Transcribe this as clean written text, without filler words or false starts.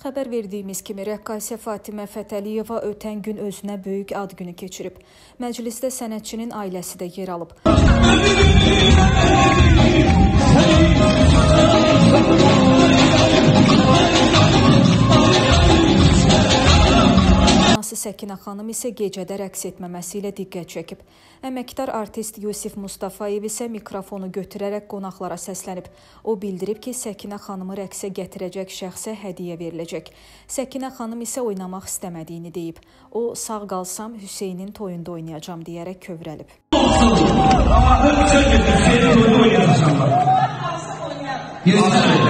Xəbər verdiyimiz kimi rəqqasə Fatimə Fətəliyeva ötən gün özünə böyük ad günü keçirib. Məclisdə sənətçinin ailəsi də yer alıb. Anası Səkinə xanım isə gecədə rəqs etməməsi ilə diqqət çəkib. Əməkdar artist Yusif Mustafayev isə mikrofonu götürərək qonaqlara səslənib. O bildirib ki, Səkinə xanımı rəqsə gətirəcək şəxsə hədiyyə veriləcək. Səkinə xanım isə oynamaq istəmədiyini deyib. O, sağ qalsam Hüseynin toyunda oynayacam deyərək kövrəlib. Ama